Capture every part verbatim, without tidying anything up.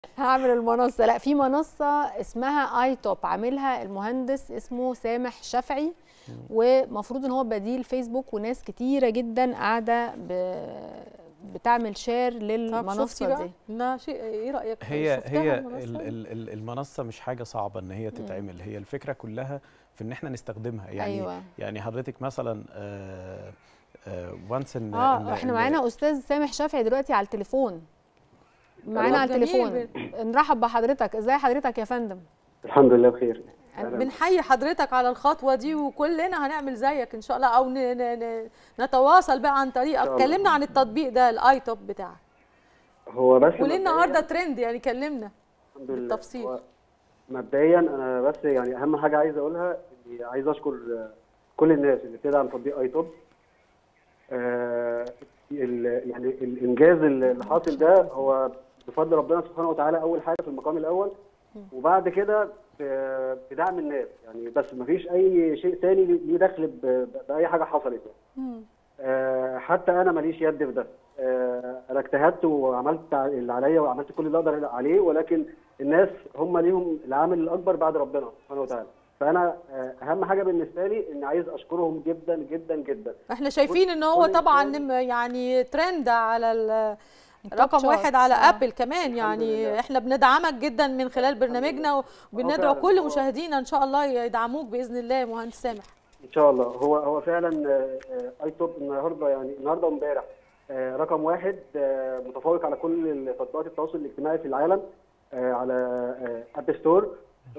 هعمل المنصه. لا، في منصه اسمها اي توب عاملها المهندس اسمه سامح شفعي، ومفروض ان هو بديل فيسبوك، وناس كتيره جدا قاعده ب... بتعمل شير للمنصه دي. لا شيء، ايه رايك؟ هي هي المنصة؟ ال ال المنصه مش حاجه صعبه ان هي تتعمل. مم. هي الفكره كلها في ان احنا نستخدمها. يعني أيوة. يعني حضرتك مثلا آه آه وانس ان اه إن احنا إن معانا استاذ سامح شفعي دلوقتي على التليفون، معانا على التليفون. نرحب بحضرتك. ازاي حضرتك يا فندم؟ الحمد لله بخير. بنحيي حضرتك على الخطوه دي، وكلنا هنعمل زيك ان شاء الله، او نتواصل بقى عن طريقك. كلمنا عن التطبيق ده الاي توب بتاعك. هو بس وليه النهارده ترند يعني؟ كلمنا الحمد لله بالتفصيل. مبدئيا انا بس يعني اهم حاجه عايز اقولها، اني عايز اشكر كل الناس اللي بتدعم تطبيق اي توب. آه يعني الانجاز اللي حاصل ده هو بفضل ربنا سبحانه وتعالى اول حاجه في المقام الاول، وبعد كده بدعم الناس يعني. بس ما فيش اي شيء ثاني ليه دخل باي حاجه حصلت يعني. آه حتى انا ماليش يد في ده. آه انا اجتهدت وعملت اللي عليا وعملت كل اللي اقدر عليه، ولكن الناس هم ليهم العامل الاكبر بعد ربنا سبحانه وتعالى. فانا آه اهم حاجه بالنسبه لي ان عايز اشكرهم جدا جدا جدا. احنا شايفين ان هو طبعا يعني ترند على رقم واحد على ابل كمان يعني. احنا بندعمك جدا من خلال برنامجنا، وبندعو كل مشاهدينا ان شاء الله يدعموك باذن الله يا مهندس سامح. ان شاء الله. هو هو فعلا اي توب النهارده يعني النهارده وامبارح رقم واحد متفوق على كل تطبيقات التواصل الاجتماعي في العالم، على اب ستور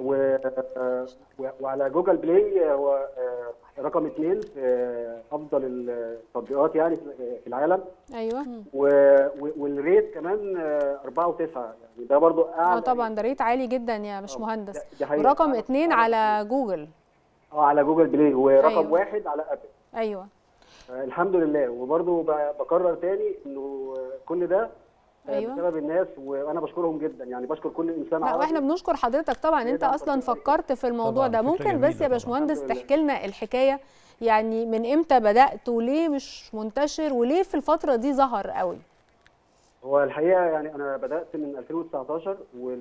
وعلى جوجل بلاي. هو رقم اثنين في افضل التطبيقات يعني في العالم. ايوه. والريت كمان أربعة وتسعة يعني، ده برضو اعلى. اه طبعا ده ريت عالي جدا يا باشمهندس. ورقم اثنين على جوجل. اه على جوجل بلاي، ورقم أيوة. واحد على ابل. ايوه. آه الحمد لله. وبرضو بكرر تاني انه كل ده أيوة. بسبب الناس، وانا بشكرهم جدا يعني. بشكر كل انسان عربي. واحنا بنشكر حضرتك طبعا. انت اصلا فكرت في الموضوع ده. ممكن بس يا باشمهندس تحكي لنا الحكايه يعني من امتى بدات، وليه مش منتشر، وليه في الفتره دي ظهر قوي؟ هو الحقيقه يعني انا بدات من ألفين وتسعتاشر،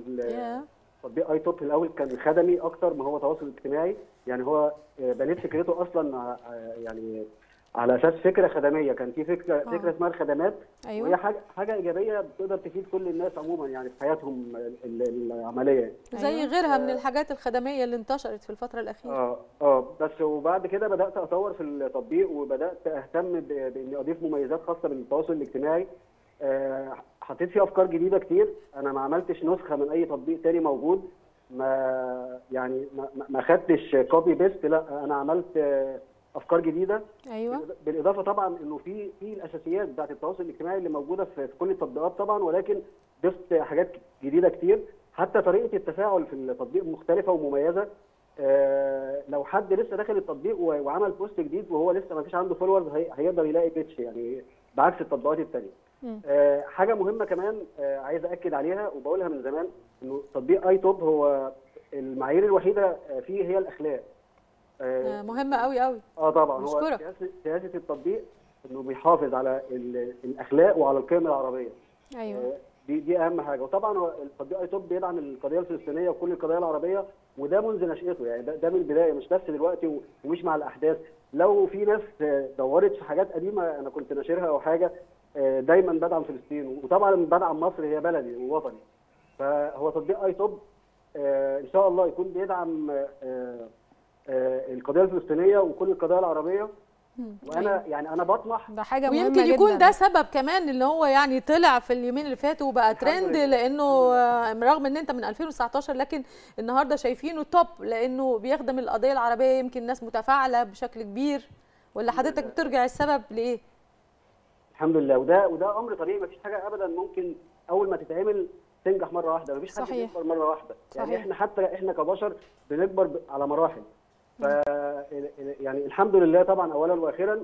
والتطبيق اي توب الاول كان خدمي اكتر ما هو تواصل اجتماعي يعني. هو بنيت فكرته اصلا يعني على اساس فكره خدميه. كان في فكره آه. فكره اسمها الخدمات. أيوة. وهي حاجه حاجه ايجابيه بتقدر تفيد كل الناس عموما يعني في حياتهم العمليه، زي أيوة. غيرها من الحاجات الخدميه اللي انتشرت في الفتره الاخيره. اه اه بس. وبعد كده بدات اطور في التطبيق، وبدات اهتم باني اضيف مميزات خاصه بالتواصل الاجتماعي. آه حطيت فيه افكار جديده كتير. انا ما عملتش نسخه من اي تطبيق تاني موجود، ما يعني ما, ما خدتش كوبي بيست، لا انا عملت آه افكار جديده. ايوه. بالاضافه طبعا انه في في الاساسيات بتاعت التواصل الاجتماعي اللي موجوده في, في كل التطبيقات طبعا، ولكن ضفت حاجات جديده كتير. حتى طريقه التفاعل في التطبيق مختلفه ومميزه. آه لو حد لسه داخل التطبيق وعمل بوست جديد وهو لسه ما فيش عنده فولورز، هي هيقدر يلاقي بيتش يعني، بعكس التطبيقات الثانيه. آه حاجه مهمه كمان آه عايز اكد عليها وبقولها من زمان، انه تطبيق اي توب هو المعايير الوحيده فيه هي الاخلاق. آه مهمه قوي قوي. اه طبعا. مشكرة. هو سياسه سياسه التطبيق انه بيحافظ على الاخلاق وعلى القيم العربيه. ايوه. آه دي دي اهم حاجه. وطبعا هو التطبيق اي توب بيدعم القضيه الفلسطينيه وكل القضايا العربيه، وده منذ نشأته يعني. ده, ده من البدايه، مش بس دلوقتي ومش مع الاحداث. لو في ناس دورت في حاجات قديمه انا كنت ناشرها او حاجه، دايما بدعم فلسطين، وطبعا بدعم مصر، هي بلدي ووطني. فهو تطبيق اي توب ان شاء الله يكون بيدعم القضيه الفلسطينيه وكل القضايا العربيه. وانا يعني انا بطمح ده حاجه مهمه ويمكن جدا. يكون ده سبب كمان اللي هو يعني طلع في اليومين اللي فاتوا وبقى ترند، لانه رغم ان انت من ألفين وتسعتاشر لكن النهارده شايفينه توب لانه بيخدم القضيه العربيه. يمكن الناس متفاعله بشكل كبير، ولا حضرتك بترجع السبب لايه؟ الحمد لله. وده وده امر طبيعي. مفيش حاجه ابدا ممكن اول ما تتعمل تنجح مره واحده. مفيش حد بيكبر مره واحده. صحيح. يعني احنا حتى احنا كبشر بنكبر على مراحل. ف يعني الحمد لله طبعا اولا واخيرا.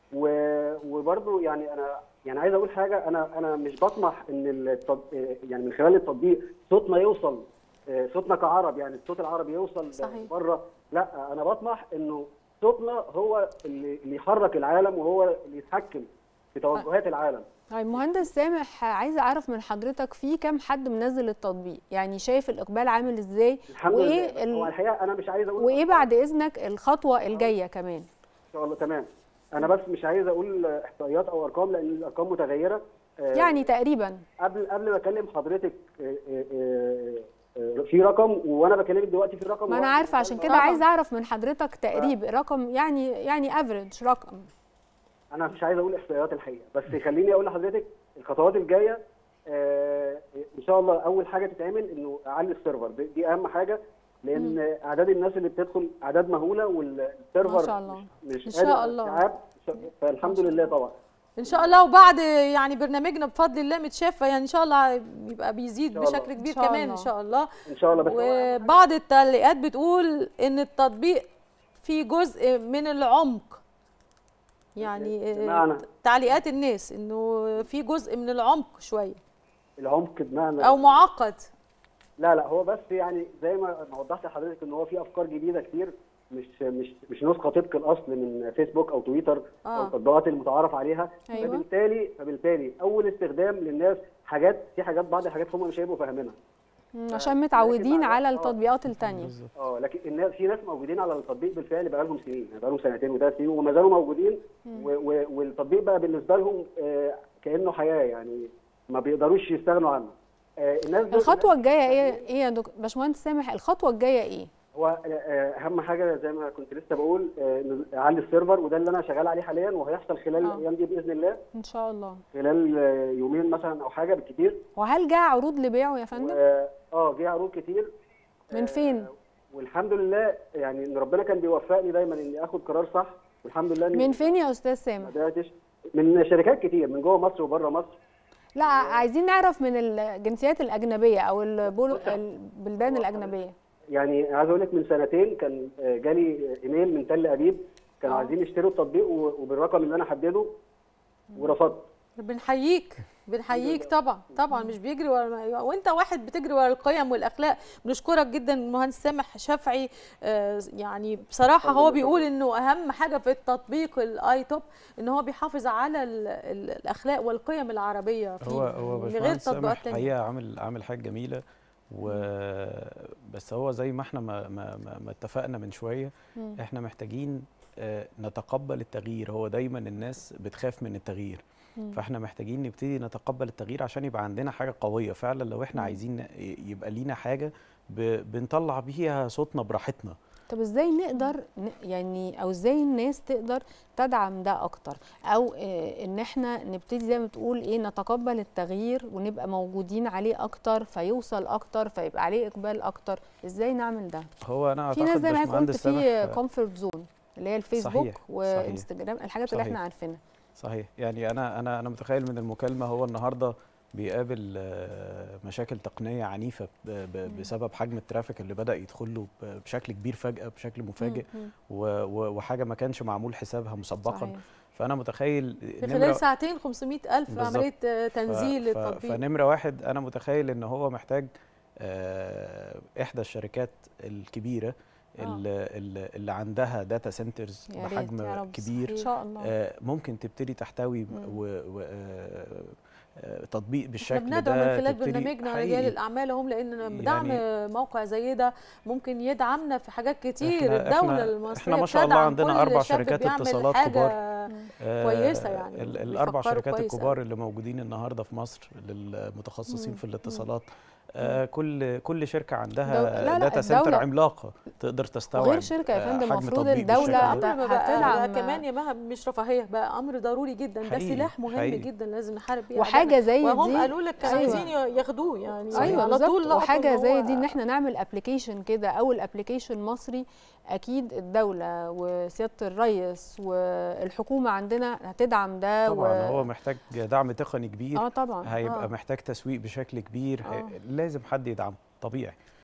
وبرضه يعني انا يعني عايز اقول حاجه. انا انا مش بطمح ان التط... يعني من خلال التطبيق صوتنا يوصل، صوتنا كعرب يعني الصوت العربي يوصل بره. لا، انا بطمح انه صوتنا هو اللي يحرك العالم، وهو اللي يتحكم في توجهات العالم. طيب مهندس سامح، عايزه اعرف من حضرتك في كام حد منزل التطبيق؟ يعني شايف الاقبال عامل ازاي؟ الحمد وايه لله. ال... هو الحقيقه انا مش عايز اقول وايه بعد اذنك الخطوه الجايه كمان؟ ان شاء الله. تمام. انا بس مش عايز اقول احصائيات او ارقام لان الارقام متغيره. آه، يعني تقريبا قبل قبل ما اكلم حضرتك آه، آه، آه، في رقم، وانا بكلمك دلوقتي في رقم. ما انا عارفه، عشان كده عايزه اعرف من حضرتك تقريب رقم، يعني يعني افريج رقم. انا مش عايز اقول احصائيات الحقيقه، بس خليني اقول لحضرتك الخطوات الجايه. آه، ان شاء الله اول حاجه تتعمل انه اعلي السيرفر، دي, دي اهم حاجه، لان مم. اعداد الناس اللي بتدخل اعداد مهوله والسيرفر ما شاء الله مش, مش ان شاء الله. فالحمد لله طبعا ان شاء الله. وبعد يعني برنامجنا بفضل الله متشافه، يعني ان شاء الله يبقى بيزيد بشكل كبير كمان ان شاء الله. ان شاء الله. بس وبعض التعليقات بتقول ان التطبيق فيه جزء من العمق، يعني بمعنى تعليقات الناس انه في جزء من العمق شويه. العمق بمعنى او معقد؟ لا لا، هو بس يعني زي ما وضحت لحضرتك ان هو في افكار جديده كتير، مش مش مش نسخه طبق الاصل من فيسبوك او تويتر آه. او التطبيقات المتعارف عليها. أيوة. فبالتالي فبالتالي اول استخدام للناس حاجات في حاجات بعض الحاجات هم مش هيبقوا فاهمينها عشان متعودين على التطبيقات الثانيه. اه لكن الناس في ناس موجودين على التطبيق بالفعل بقى لهم سنين، بقى لهم سنتين وثلاث سنين وما زالوا موجودين، والتطبيق بقى بالنسبه لهم آه كانه حياه، يعني ما بيقدروش يستغنوا عنه. آه الناس الخطوه الجايه ايه ايه يا دكتور باشمهندس سامح؟ الخطوه الجايه ايه؟ هو اهم حاجه زي ما كنت لسه بقول اعلي السيرفر، وده اللي انا شغال عليه حاليا، وهيحصل خلال آه. الايام دي باذن الله. ان شاء الله خلال يومين مثلا او حاجه بالكتير. وهل جاء عروض لبيعه يا فندم؟ اه جه عروض كتير. من فين؟ آه والحمد لله يعني ان ربنا كان بيوفقني دايما اني اخد قرار صح، والحمد لله. من فين يا استاذ سامح؟ من شركات كتير من جوه مصر وبره مصر. لا عايزين نعرف من الجنسيات الاجنبيه او البلدان الاجنبيه. يعني عايز اقول لك من سنتين كان جالي ايميل من تل ابيب، كانوا عايزين يشتروا التطبيق وبالرقم اللي انا حدده ورفضت. بنحييك بنحييك طبعا طبعا، مش بيجري ورا، وانت واحد بتجري ورا القيم والاخلاق. بنشكرك جدا المهندس سامح شفعي. آه يعني بصراحه هو بيقول انه اهم حاجه في التطبيق الاي توب ان هو بيحافظ على ال ال الاخلاق والقيم العربيه فيه، هو هو من غير تطبيقات ثانيه. الحقيقه عامل عامل حاجه جميله، و بس هو زي ما احنا ما, ما, ما اتفقنا من شويه، م. احنا محتاجين نتقبل التغيير. هو دايما الناس بتخاف من التغيير، م. فاحنا محتاجين نبتدي نتقبل التغيير عشان يبقى عندنا حاجه قويه فعلا. لو احنا م. عايزين يبقى لينا حاجه بنطلع بيها صوتنا براحتنا. طب ازاي نقدر يعني، او ازاي الناس تقدر تدعم ده اكتر، او إيه ان احنا نبتدي زي ما تقول ايه نتقبل التغيير ونبقى موجودين عليه اكتر فيوصل اكتر فيبقى عليه اقبال اكتر؟ ازاي نعمل ده؟ هو انا في ناس زي ما قلت في كومفورت زون اللي هي الفيسبوك صحيح. وانستجرام، الحاجات صحيح. اللي احنا عارفينها. صحيح. يعني انا انا انا متخيل من المكالمه هو النهارده بيقابل مشاكل تقنيه عنيفه بسبب حجم الترافيك اللي بدا يدخل له بشكل كبير فجاه بشكل مفاجئ، وحاجه ما كانش معمول حسابها مسبقا. صحيح. فانا متخيل في خلال ساعتين خمسمائة ألف عمليه تنزيل للتطبيق. فنمره واحد انا متخيل ان هو محتاج احدى الشركات الكبيره اللي, اللي عندها داتا سنترز بحجم كبير إن شاء الله. ممكن تبتدي تحتوي و و تطبيق بالشكل ده. بندعو من خلال برنامجنا رجال الاعمال هم، لان بدعم يعني موقع زي ده ممكن يدعمنا في حاجات كتير. احنا الدوله المصريه احنا ما شاء الله عندنا اربع شركات اتصالات كبار كويسه، يعني الاربع شركات الكبار اللي موجودين النهارده في مصر للمتخصصين مم. في الاتصالات. آه كل كل شركه عندها داتا سنتر عملاقه تقدر تستوعب. غير شركه يا فندم، المفروض الدوله هتدعم كمان يا مها، مش رفاهيه بقى، امر ضروري جدا. ده سلاح مهم حقيقي. جدا لازم نحارب بيه، وحاجه زي دي وهم قالوا لك عايزين ياخدوه يعني ايوه على طول. وحاجه زي دي ان احنا نعمل ابلكيشن كده، اول ابلكيشن مصري، اكيد الدوله وسياده الرئيس والحكومه عندنا هتدعم ده. طبعا و... هو محتاج دعم تقني كبير. اه طبعا هيبقى آه. محتاج تسويق بشكل كبير. آه. لازم حد يدعمه طبيعي.